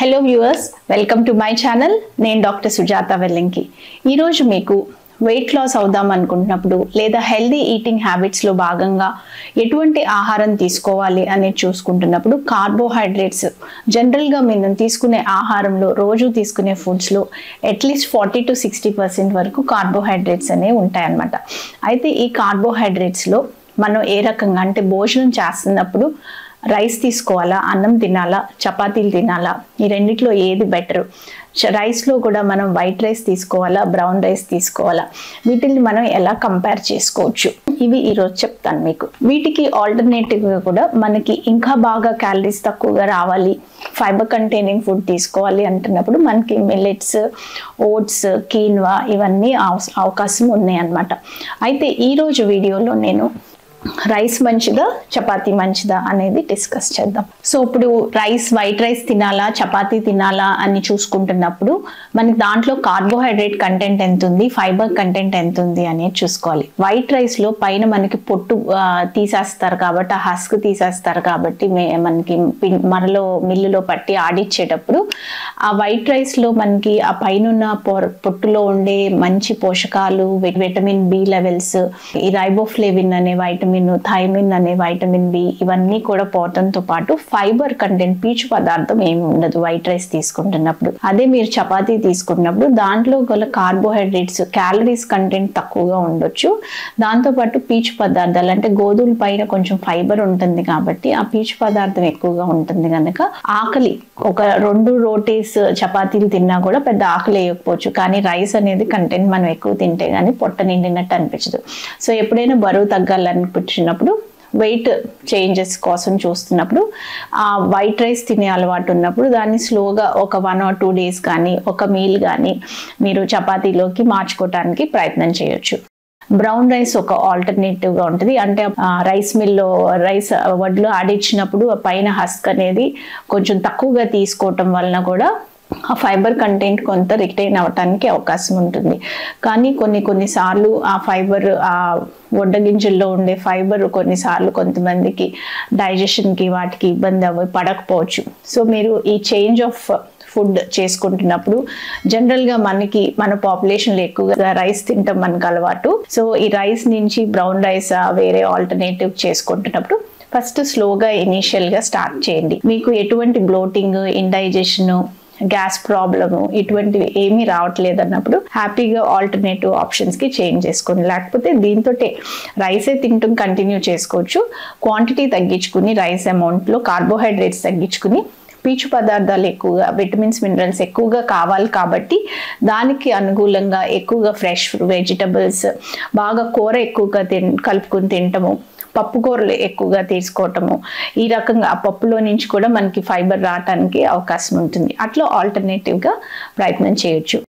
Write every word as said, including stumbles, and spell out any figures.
Hello viewers, welcome to my channel. నేను doctor Sujatha Vellanki. ఈరోజు మీకు వెయిట్ లాస్ అవుదాం అనుకుంటున్నప్పుడు లేదా హెల్దీ ఈటింగ్ హ్యాబిట్స్లో భాగంగా ఎటువంటి ఆహారం తీసుకోవాలి అనేది చూసుకుంటున్నప్పుడు కార్బోహైడ్రేట్స్ జనరల్గా మనం తీసుకునే ఆహారంలో రోజు తీసుకునే ఫుడ్స్లో at least forty to sixty percent వరకు కార్బోహైడ్రేట్స్ అనేవి ఉంటాయన్నమాట. అయితే ఈ కార్బోహైడ్రేట్స్లో మనం ఏ రకంగా అంటే భోజనం చేస్తున్నప్పుడు రైస్ తీసుకోవాలా, అన్నం తినాలా, చపాతీలు తినాలా, ఈ రెండిట్లో ఏది బెటర్? రైస్లో కూడా మనం వైట్ రైస్ తీసుకోవాలా, బ్రౌన్ రైస్ తీసుకోవాలా, వీటిని మనం ఎలా కంపేర్ చేసుకోవచ్చు, ఇవి ఈరోజు చెప్తాను మీకు. వీటికి ఆల్టర్నేటివ్గా కూడా మనకి ఇంకా బాగా క్యాలరీస్ తక్కువగా రావాలి, ఫైబర్ కంటైనింగ్ ఫుడ్ తీసుకోవాలి అంటున్నప్పుడు మనకి మిల్లెట్స్, ఓట్స్, కీన్వా ఇవన్నీ అవకాశం ఉన్నాయి అన్నమాట. అయితే ఈరోజు వీడియోలో నేను రైస్ మంచిదా, చపాతీ మంచిదా అనేది డిస్కస్ చేద్దాం. సో ఇప్పుడు రైస్, వైట్ రైస్ తినాలా, చపాతీ తినాలా అని చూసుకుంటున్నప్పుడు మనకి దాంట్లో కార్బోహైడ్రేట్ కంటెంట్ ఎంత ఉంది, ఫైబర్ కంటెంట్ ఎంత ఉంది అనేది చూసుకోవాలి. వైట్ రైస్లో పైన మనకి పొట్టు తీసేస్తారు కాబట్టి, ఆ హస్క్ తీసేస్తారు కాబట్టి మనకి మరలో మిల్లులో పట్టి ఆడిచ్చేటప్పుడు ఆ వైట్ రైస్లో మనకి ఆ పైన పొట్టులో ఉండే మంచి పోషకాలు, విటమిన్ బి లెవెల్స్, ఈ రైబోఫ్లేవిన్ అనే వైటమిన్, థైమిన్ అనే వైటమిన్ బి, ఇవన్నీ కూడా పోవడంతో పాటు ఫైబర్ కంటెంట్, పీచు పదార్థం ఏమి ఉండదు వైట్ రైస్ తీసుకుంటున్నప్పుడు. అదే మీరు చపాతీ తీసుకున్నప్పుడు దాంట్లో గల కార్బోహైడ్రేట్స్, క్యాలరీస్ కంటెంట్ తక్కువగా ఉండొచ్చు. దాంతోపాటు పీచు పదార్థాలు అంటే గోధుమ పైన కొంచెం ఫైబర్ ఉంటుంది కాబట్టి ఆ పీచు పదార్థం ఎక్కువగా ఉంటుంది కనుక ఆకలి, ఒక రెండు రోటీస్ చపాతీలు తిన్నా కూడా పెద్ద ఆకలి వేయకపోవచ్చు. కానీ రైస్ అనేది కంటెంట్ మనం ఎక్కువ తింటే కానీ పొట్ట నిండినట్టు అనిపించదు. సో ఎప్పుడైనా బరువు తగ్గాలనిపించినప్పుడు, వెయిట్ చేంజెస్ కోసం చూస్తున్నప్పుడు, ఆ వైట్ రైస్ తినే అలవాటు ఉన్నప్పుడు దాన్ని స్లోగా ఒక వన్ ఆర్ టూ డేస్ కానీ ఒక మీల్ కానీ మీరు చపాతీలోకి మార్చుకోవటానికి ప్రయత్నం చేయొచ్చు. బ్రౌన్ రైస్ ఒక ఆల్టర్నేటివ్గా ఉంటుంది. అంటే రైస్ మిల్లో రైస్ వడ్లు ఆడిచ్చినప్పుడు పైన హస్క్ అనేది కొంచెం తక్కువగా తీసుకోవటం వలన కూడా ఆ ఫైబర్ కంటెంట్ కొంత రిటైన్ అవ్వటానికి అవకాశం ఉంటుంది. కానీ కొన్ని కొన్నిసార్లు ఆ ఫైబర్, ఆ వడ్డగింజల్లో ఉండే ఫైబర్ కొన్నిసార్లు కొంతమందికి డైజెషన్కి వాటికి ఇబ్బంది అవ్వ పడకపోవచ్చు. సో మీరు ఈ చేంజ్ ఆఫ్ ఫుడ్ చేసుకుంటున్నప్పుడు జనరల్గా మనకి మన పాపులేషన్లో ఎక్కువగా రైస్ తింటాం మనకు అలవాటు. సో ఈ రైస్ నుంచి బ్రౌన్ రైస్ వేరే ఆల్టర్నేటివ్ చేసుకుంటున్నప్పుడు ఫస్ట్ స్లోగా ఇనీషియల్గా స్టార్ట్ చేయండి. మీకు ఎటువంటి బ్లోటింగ్, ఇండైజెషను, గ్యాస్ ప్రాబ్లము ఇటువంటివి ఏమీ రావట్లేదు అన్నప్పుడు హ్యాపీగా ఆల్టర్నేటివ్ ఆప్షన్స్కి చేంజ్ చేసుకోండి. లేకపోతే దీంతో రైసే తింటూ కంటిన్యూ చేసుకోవచ్చు. క్వాంటిటీ తగ్గించుకుని రైస్ అమౌంట్లో కార్బోహైడ్రేట్స్ తగ్గించుకుని పీచు పదార్థాలు ఎక్కువగా, విటమిన్స్, మినరల్స్ ఎక్కువగా కావాలి కాబట్టి దానికి అనుకూలంగా ఎక్కువగా ఫ్రెష్ వెజిటబుల్స్, బాగా కూర ఎక్కువగా తిన్ కలుపుకుని తినటము, పప్పు కూరలు ఎక్కువగా తీసుకోవటము, ఈ రకంగా ఆ పప్పులో నుంచి కూడా మనకి ఫైబర్ రావడానికి అవకాశం ఉంటుంది. అట్లా ఆల్టర్నేటివ్గా ప్రయత్నం చేయొచ్చు.